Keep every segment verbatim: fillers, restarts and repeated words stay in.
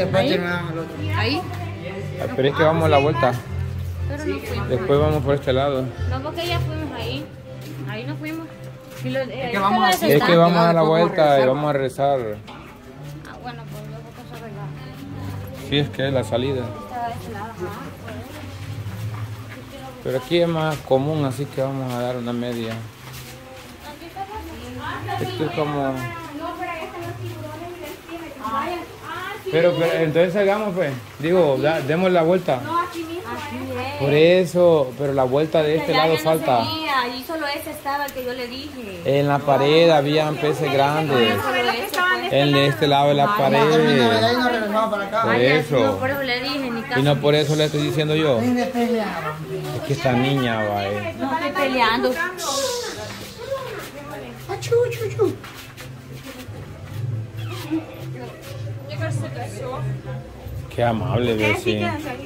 Ahí. Ahí. Pero es que vamos a la vuelta. Pero no fuimos. Después vamos por este lado. No, porque ya fuimos ahí. Ahí no fuimos. Y lo, eh, que vamos a- este Es que está- vamos a la vuelta y vamos a rezar. Ah, bueno, pues luego que se arregla. Sí, es que es la salida. Está de este lado, ajá. Pero aquí es más común, así que vamos a dar una media. Esto es como... Pero, pero entonces salgamos pues. Digo, da- demos la vuelta. Por eso, pero la vuelta de este lado falta. Ahí solo ese estaba el que yo le dije. En la pared habían peces grandes. En este lado de la pared. Por eso. Por eso le dije, ni caso. Y no por eso le estoy diciendo yo. Es que esta niña va eh. No estoy peleando. Qué amable, Bessie.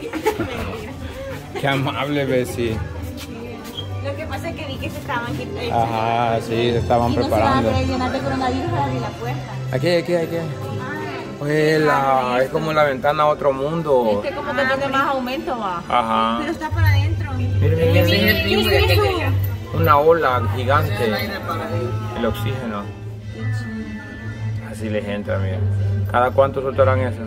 Qué amable, Bessie. Lo que pasa es que vi que se estaban quitando. Ajá, sí, se estaban Y no preparando. se van a llenar de coronavirus para abrir la puerta. Aquí, aquí, aquí. Pues la, es como la ventana a otro mundo. Es que como que tiene más aumento va. Ajá. Pero está para adentro. Miren, miren, miren. ¿Qué es eso? Una ola gigante. El oxígeno. Así les entra, mira. ¿Cada cuánto soltarán eso?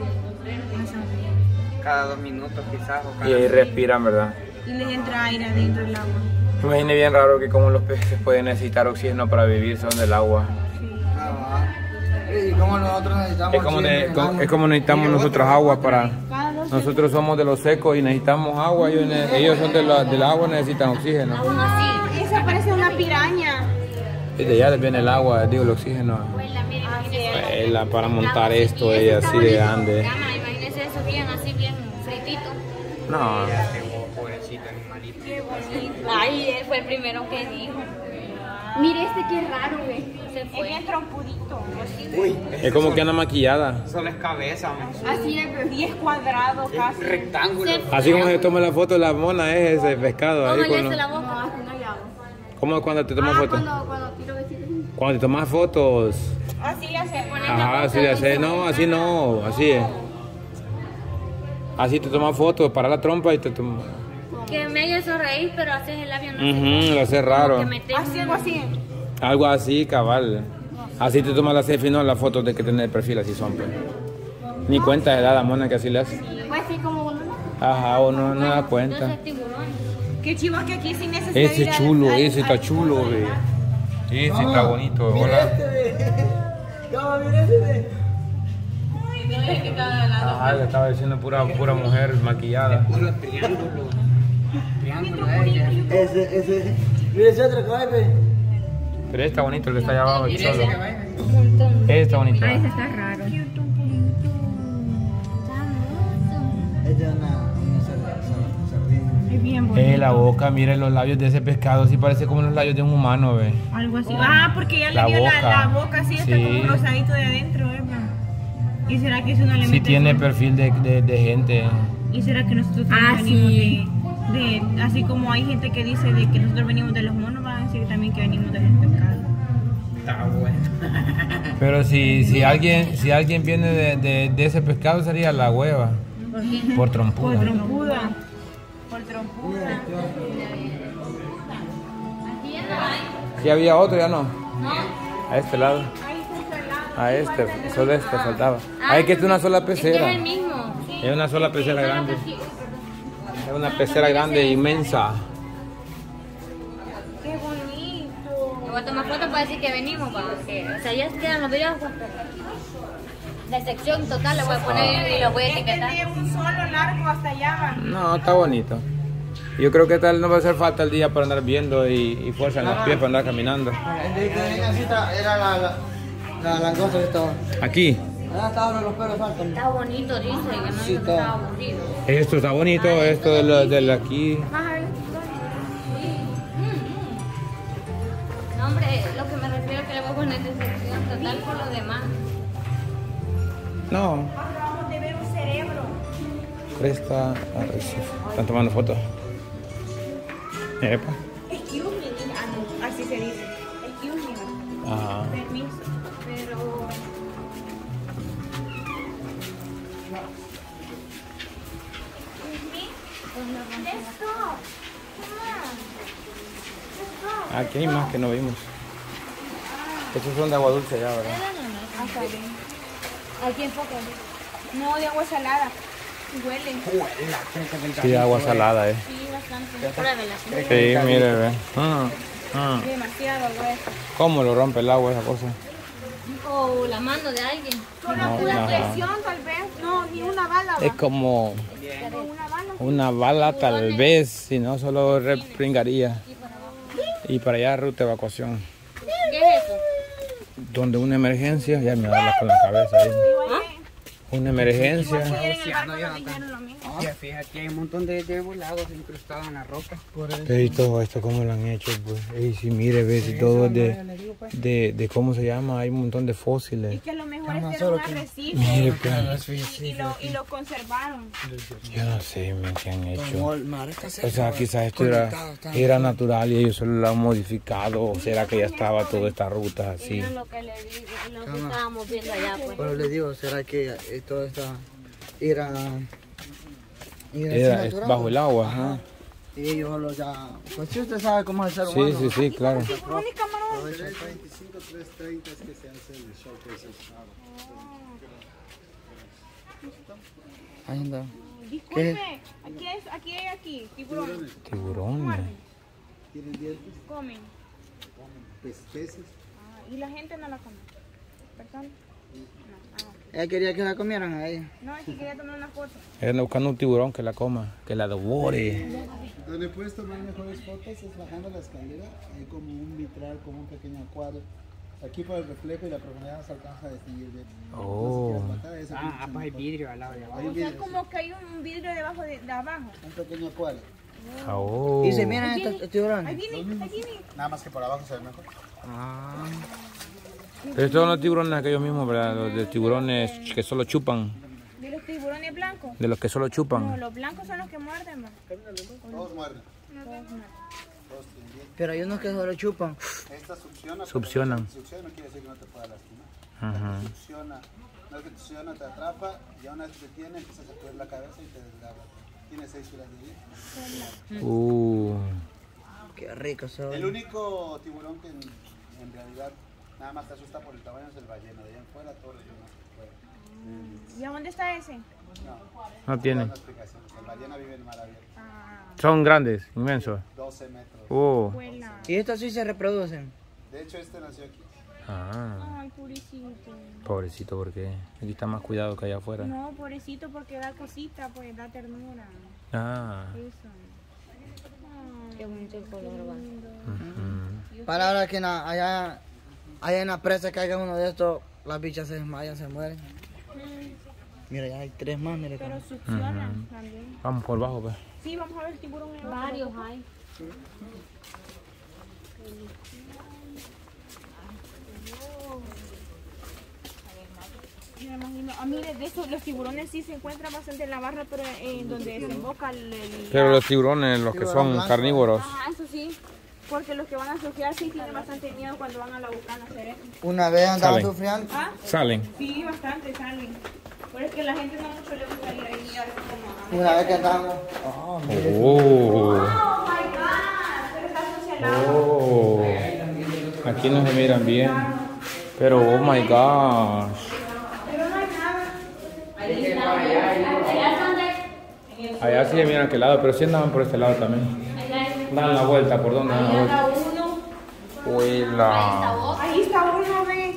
Cada dos minutos quizás. O cada Y ahí respiran, ¿verdad? Y les entra aire adentro del agua. Me imagino bien raro que como los peces pueden necesitar oxígeno para vivir son del agua. Ah, ¿y cómo nosotros necesitamos? Es como, ne- co- es como necesitamos nosotros agua para... Nosotros somos de los secos y necesitamos agua. Ellos, ne- ellos son de la, del agua, necesitan oxígeno. Aún así. Esa parece una piraña. Y de allá viene el agua, digo el oxígeno. Eh, la- para montar esto es así de grande. Imagínese eso bien, así bien fritito. No, Pobrecito animalito. Qué bonito. Ay, él fue el primero que dijo. Mire este que es raro, güey. Se fue. Es bien trompudito. Uy, es como que anda maquillada. solo es cabeza, man. Así es, diez cuadrados casi. Rectángulo. Así como se toma la foto de la mona es ese pescado. Ahí Cómale con- la boca. No, así no le hago. ¿Cómo es cuando te tomas Ah, fotos? cuando, cuando tiro vestidos. Cuando te tomas fotos. Así le hace. Poner Ajá, así de hacer. No, así no, así es. Así te tomas fotos, para la trompa y te tomas. Que me haga sonreír, pero haces el labio no Ujú, lo hace raro. Así, algo así. Algo así, cabal. Así te tomas la selfie, no las fotos de que tenés el perfil, así son. Pues. Ni cuenta de la mona que así le hace. Pues sí, como uno. Ajá, uno no da cuenta. Entonces, tiburón. Qué chivo que aquí sin necesidad. Ese de ir a- chulo, a- ese está chulo, ve. Ese está bonito, hola. Ajá, le estaba diciendo pura, pura mujer maquillada. Puro triángulo. Triángulo, eh. Ese, ese. Mira ese otro caballo. Pero está bonito el que está allá abajo, el Mira ese cholo. caballo. Un montón. Ese está bonito. Ah, ese está raro. Esta es una, una sard- sard- sardina. Es bien bonito. Eh, la boca, miren los labios de ese pescado, sí parece como los labios de un humano, ve. Algo así. Ah, porque ya La le dio la, boca. la boca así, está Sí. como rosadito de adentro, ¿verdad? ¿Y será que eso no le Sí mete tiene sol? perfil de, de, de gente. ¿Y será que nosotros también venimos de, de, así como hay gente que dice de que nosotros venimos de los monos, van a decir también que venimos de los pescados? Está bueno. Pero si, si alguien si alguien viene de, de, de ese pescado sería la hueva. ¿Por qué? Por Por trompuda. trompuda. Por trompuda. Aquí ya no hay. Si había otro, ya no. ¿No? A este lado. Ahí está el lado. A este, solo este faltaba. Ah, Ay, que es una sola Es que pecera. es el mismo. Sí. Es una sola pecera Solo grande. que aquí- Es una pecera grande, inmensa. Qué bonito. Le voy a tomar fotos para decir que venimos, para que, o sea, ya quedan los videos. La sección total la voy a poner y lo voy a etiquetar. Es un solo largo hasta allá. No, está bonito. Yo creo que tal no va a hacer falta el día para andar viendo y, y fuerza en los pies para andar caminando. El de que venía así está- era la, la, la langosta que estaba. Aquí. Allá estaban los pelos faltan. Está bonito, dice, que no Sí, dijo que está. estaba aburrido. Esto está bonito, esto de, lo, de la aquí. Ay, no, hombre, lo que me refiero es que le voy a poner de sección total por lo demás. No. Acabamos de ver un cerebro. Presta Arrecife. Están tomando fotos. Epa. Excuse me, ah, no, así se dice. Excuse me. Ajá. Permiso, pero... Aquí hay más que no vimos. Estos son de agua dulce ya, ¿verdad? Ah, está bien. Aquí enfoca. No, de agua salada. Huele. Sí, agua salada, eh. Sí, bastante. Pruébela. Sí, mire, ve. Mm, mm. Demasiado grueso. ¿Cómo lo rompe el agua esa cosa? O la mano de alguien. Con No, la ajá. presión tal vez. No, ni una bala. Es como Una bala. una bala tal vez, si no solo repringaría. Y para allá ruta de evacuación. ¿Qué es eso? Donde una emergencia, ya me da con la cabeza ahí. Una emergencia. Ya fíjate, hay un montón de, de volados incrustados en la roca. Y todo esto, ¿cómo lo han hecho? Pues, y si mire, ves, y todo es de, de, de, ¿cómo se llama? Hay un montón de fósiles. Es que a lo mejor es que era un arrecife Mire, pues, y lo, y lo conservaron. yo no sé, men, qué han hecho. O sea, quizás esto era, era natural y ellos solo lo han modificado. O será que ya estaba toda esta ruta así. Eso es lo que le digo, lo que estábamos viendo allá, pues. Pero le digo, ¿será que eh, todo está era, era, Era así es natural? bajo el agua, ajá. Y ellos solo ya, pues si usted sabe cómo es el ser Sí, humano. sí, sí, claro. tres veinticinco, tres treinta es que se hace el showcase. Ahí anda. Disculpe, aquí es, aquí hay aquí, tiburón. Tiburones. ¿Tienen dientes? Comen. Pues, peces. Ah, y la gente no la come. ¿Perdón? No, ah. Ella quería que la comieran a ella. No, es que quería tomar una foto. Ella buscando un tiburón que la coma, que la devore. Donde puedes tomar mejores fotos es bajando la escalera. Hay como un vitral, como un pequeño acuario. Aquí por el reflejo y la profundidad se alcanza a distinguir bien. Oh. Entonces, bajar, esa Ah, es pues hay vidrio al lado de abajo. Hay O sea, vidrio, como que hay un vidrio debajo de, de abajo. sí, un pequeño acuario. Oh. Y se miran estos Ahí tiburones. viene, ahí viene. Nada más que por abajo se ve mejor. Ah, Pero estos son los tiburones aquellos mismos, ¿verdad? Los de tiburones que solo chupan. De los tiburones blancos. De los que solo No, chupan. los blancos son los que muerden, ma. Todos muerden. Todos muerden. Todos tienen dientes. pero hay unos que solo chupan. Esta succiona. Succionan. Pero succiona no quiere decir que no te pueda lastimar. Ajá. Succiona. No es que te succiona, te atrapa y a una vez que te tiene, empiezas a coger la cabeza y te desgarra. Tiene seis filas de dientes. Uh. Qué rico El son. único tiburón que en, en realidad nada más te asusta por el tamaño es el ballena. De allá en fuera todos los demás fuera. ¿Y a dónde está ese? No, No tienen. una explicación. El ballena vive en mar abierto. Ah, Son grandes, inmensos. doce metros. Uh. vuela. Y estos sí se reproducen. De hecho, este nació aquí. Ah. Ay, pobrecito. Pobrecito, porque aquí está más cuidado que allá afuera. No, pobrecito, porque da cosita, pues da ternura. Ah. Eso. Qué bonito el color, va. Ujú. Para ahora que na- allá, allá en la presa caiga uno de estos, las bichas se desmayan, se mueren. Mira, ya hay tres más, mire. Pero cómo. succionan Ujú. también. Vamos por abajo, pues. Sí, vamos a ver el tiburón. en el otro. Varios hay. Me imagino. Ah, mire, de eso, los tiburones sí se encuentran bastante en la barra, pero en donde desemboca el... el- Pero los tiburones, los que son carnívoros. Ajá, eso sí. Porque los que van a surfear sí tienen bastante miedo cuando van a la bucana a hacer eso. Una vez andaba Salen. sufriendo. ¿Ah? Salen. Sí, bastante salen. Pero es que la gente no mucho le gusta ir ahí a ver cómo... Una vez que andábamos. Oh, mire. Oh. ¡Oh, my God! Pero está socialado. Oh. Aquí no se miran bien. Pero, oh my gosh. Pero no hay nada. Allá sí se miran a aquel lado, pero sí andaban por este lado también. Dan la vuelta, ¿por dónde dan la vuelta? Uno. Huela. Ahí está uno, ¿ves?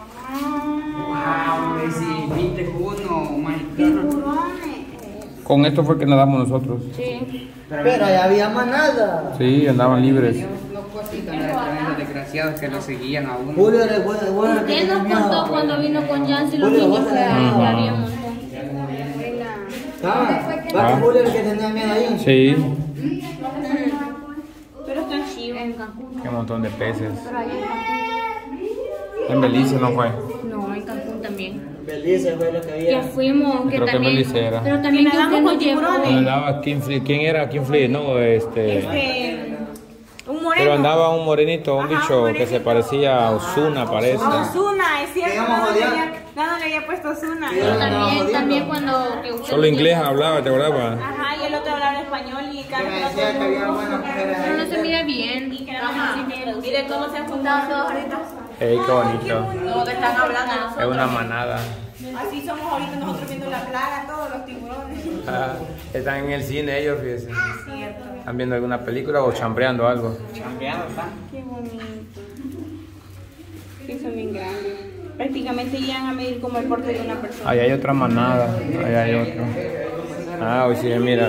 Wow, ese viste uno, my God. Tiburones. Con esto fue que nadamos nosotros. Sí. Pero allá había manada. Sí, andaban libres. Los cositas de desgraciados que lo seguían a uno. Julio era bueno, bueno que Usted tenía nos contó miedo. cuando vino con Yancy los Julio, niños vos que tenés había miedo. había un montón. Ah, ¿va que Julio era el que tenía miedo ahí? Sí. Pero están chivos. En Cancún. Qué montón de peces. Pero allá en Cancún. En Belice no fue. No, en Cancún también. Belice fue lo que Que había. fuimos, que Creo que también. Belice era. Pero también que usted nos llevó. Cuando andaba Kim Flea. ¿Quién era Kim Flea? No, este. Este, un moreno. Pero andaba un morenito, un Ajá, bicho un que se morenito. parecía a Ozuna, parece. Ah, Ozuna, es cierto. Digamos, No, no, le odiar. había, no, no le había puesto Ozuna. Sí. También, también cuando. Que usted Solo nos inglés llevó. hablaba, ¿te acordabas? Ajá, y el otro hablaba español. español y cada Que me rato decía que había todo- buenas mujeres Pero no ahí. se mira bien. Y que nada más así, mire cómo se han juntado todos ahorita. Ey, qué bonito. Todos están hablando Es nosotros. una manada. Así somos ahorita nosotros viendo la plaga, todos los tiburones. Ah, están en el cine ellos, fíjense. Cierto. ¿Están viendo alguna película o chambreando algo? Chambeado, ¿está? Qué bonito. Sí, son bien grandes. Prácticamente llegan a medir como el porte de una persona. Ahí hay otra manada. Ahí hay otro. Ah, hoy sí, mira.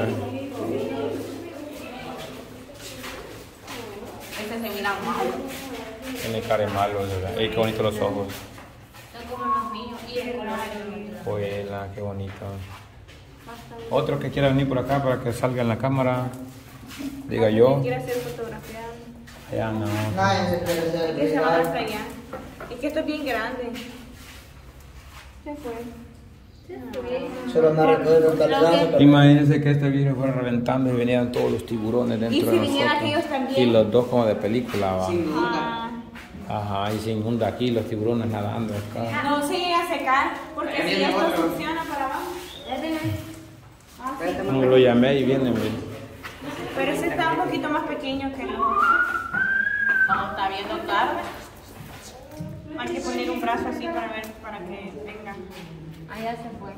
Este se mira malo. Tiene cara de malo, ¿verdad? Ey, qué bonitos los ojos. Son como los míos. Y el color Juela, qué bonito. Otro que quiera venir por acá para que salga en la cámara, diga yo. Quiere hacer fotografía. Ya no. Nadie se quiere ser Es que se va rival. hasta allá. Es que esto es bien grande. Se fue. Solo me recuerdo un tatuaje, pero- Imagínense que este virus fuera reventando y venían todos los tiburones dentro Y si de vinieran nosotros. aquellos también. Y los dos como de película, va. Ah, Ajá, y se inunda aquí los tiburones nadando acá. no se llega a secar porque si esto funciona para abajo. Ah, sí. Como lo llamé y vienen, mire. Pero ese está un poquito más pequeño que los. No, está viendo tarde. Hay que poner un brazo así para ver, para que venga. allá se fue.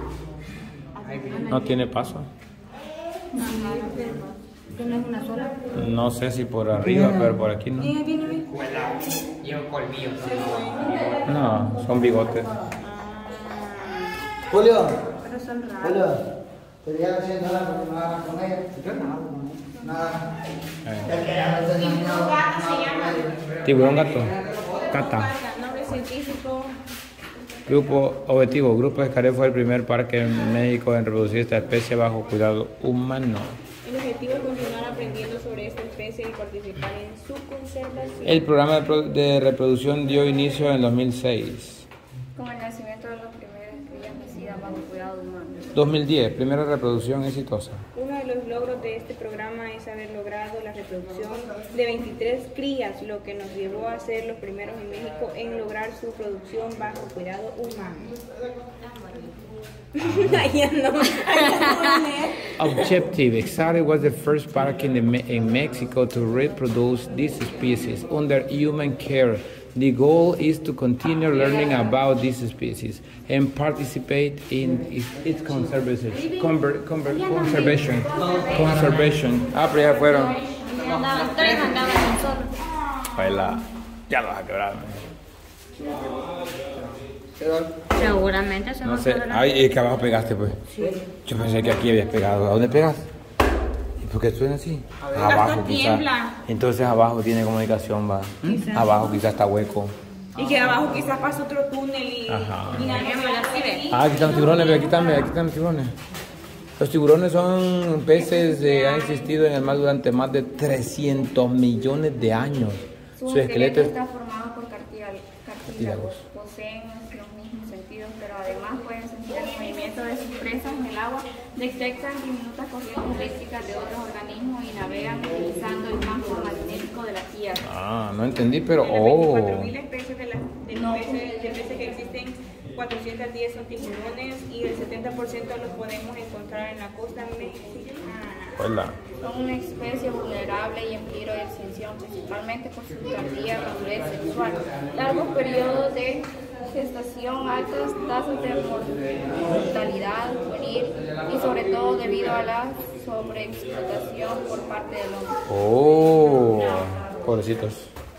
No tiene paso. Que no es una sola. No sé si por arriba, pero por aquí no. Viene, viene, viene. Y un colmillo. No, son bigotes. Julio, Pero son raros. Julio, te ya haciendo nada porque me van a comer. Nada. Eh. Es que ya no tenía miedo, Gato se nada llama. por medio. Tiburón gato. Cata. Nombre científico. Grupo objetivo. Grupo Escaré fue el primer parque en México en reproducir esta especie bajo cuidado humano. El objetivo es continuar aprendiendo sobre esta especie y participar en su conservación. El programa de, pro- de reproducción dio inicio en dos mil seis. Con el nacimiento de las primeras crías nacidas bajo cuidado humano. dos mil diez, primera reproducción exitosa. Uno de los logros de este programa es haber logrado la reproducción de veintitrés crías, lo que nos llevó a ser los primeros en México en lograr su producción bajo cuidado humano. Ay, ya no. Objective. Exare was the first park in, the, Me- in Mexico to reproduce this species under human care. The goal is to continue learning about this species and participate in its, its conservation. Conver- conver- conservation. Conservation. Ah, pero ya fueron. Y andaban, tres andaban en solo. Baila. Ya lo vas a quebrar. Seguramente se No nos sé. quedará. Ay, es que abajo pegaste, pues. Yo pensé que aquí habías pegado. ¿A dónde pegas? ¿Y por qué suena así? Abajo, Esto quizás. tiembla. Entonces abajo tiene comunicación, va. Abajo quizás está hueco. Y que abajo quizás pasa otro túnel y, Ajá. y nadie me la sigue. Ah, aquí están los tiburones, ve, aquí están, ve, aquí están los tiburones. Los tiburones son peces que han existido en el mar durante más de trescientos millones de años. Su Su esqueleto esqueleto es... está formado por cartílagos. Cartílagos. Poseen los mismos sentidos, pero además pueden sentir el movimiento de sus presas en el agua, detectan diminutas corrientes eléctricas de otros organismos y navegan utilizando el campo magnético de la Tierra. Ah, no entendí, pero... De las veinticuatro Oh. mil especies de, las de los peces, de peces que existen, cuatrocientos diez son tiburones y el setenta por ciento los podemos encontrar en la costa mexicana. Hola. Son una especie vulnerable y en peligro de extinción, principalmente por su tardía madurez sexual, largos periodos de gestación, altas tasas de mortalidad juvenil y sobre todo debido a la sobreexplotación por parte del hombre. Oh. Pobrecitos.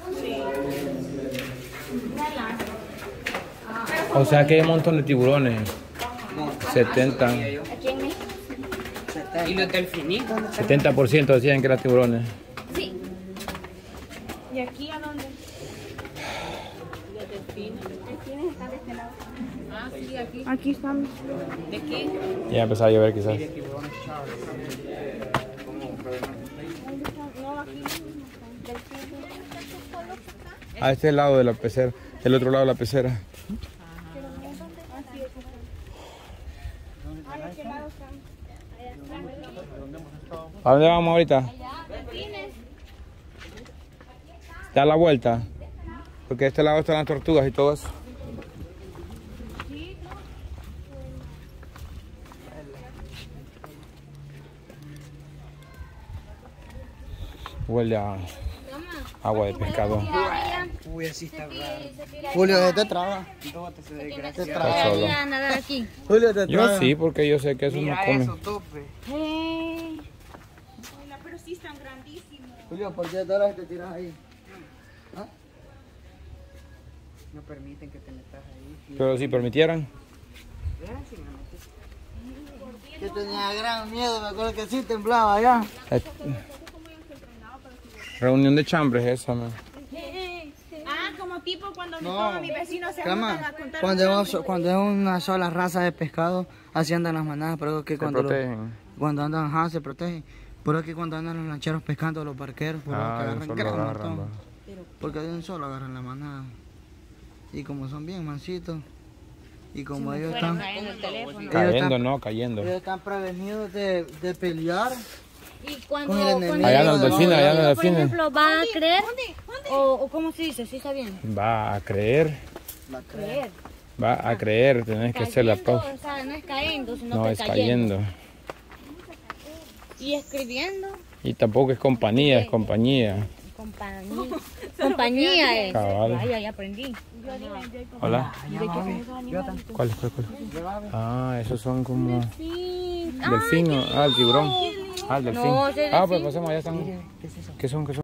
O sea que hay un montón de tiburones. setenta. Aquí en México. Y los delfinitos. setenta por ciento decían que eran tiburones. Sí. ¿Y aquí a dónde? Los delfines. Los delfines están de este lado. Ah, sí, aquí. Aquí están. ¿De qué? Ya empezó a llover quizás. No, aquí. A este lado de la pecera, el otro lado de la pecera. ¿A dónde vamos ahorita? Da la vuelta. Porque a este lado están las tortugas y todo eso. Huele a agua de pescado. Uy, así está raro. Julio, ¿qué te traba? Dóte ese Te desgraciado. traba. Está solo. nadar aquí. Julio, te Yo traba. sí, porque yo sé que eso no Mira come. eso, tope. Hey. Pero sí están grandísimos. Julio, ¿por qué horas te tiras ahí? No permiten que te metas ahí. Pero si permitieran. Gracias, me metí. Yo tenía gran miedo, me acuerdo que sí temblaba allá. Eh, Reunión de chambres esa, man. Ah, como tipo cuando No. todos mis vecinos se Cama, juntan a contar. cuando es, cuando es una sola raza de pescado, así andan las manadas, pero es que Se cuando, los- protegen. cuando andan, ajá, se protegen. Pero es que cuando andan los lancheros pescando, los barqueros, por Ah, que de un agarran solo gran agarran, montón. va. Porque de un solo agarran la manada. Y como son bien mansitos, y como ellos están, Cayendo el teléfono. ellos Cayendo, están, no, cayendo. ellos están prevenidos de, de pelear. Y cuando, Con el enemigo. cuando Allá en los delfines, allá en los por delfines. ejemplo, va a creer, o, o cómo se dice, ¿sí está bien? Va a creer, Creer. va a creer, tenés que hacer la Cayendo, pausa. o sea, no es cayendo, sino No, que es cayendo. cayendo. Y escribiendo, Y tampoco es compañía, es compañía. compañía. compañía es. Cabal. Vaya, ya aprendí. Hola. ¿Cuál es? ¿Cuál, cuál? Ah, esos son como Sí. delfín, ¿no? Ah, el tiburón. Ah, el delfín. No, ese Ah, pues delfín. pasemos, allá están. ¿Qué son? ¿Qué son?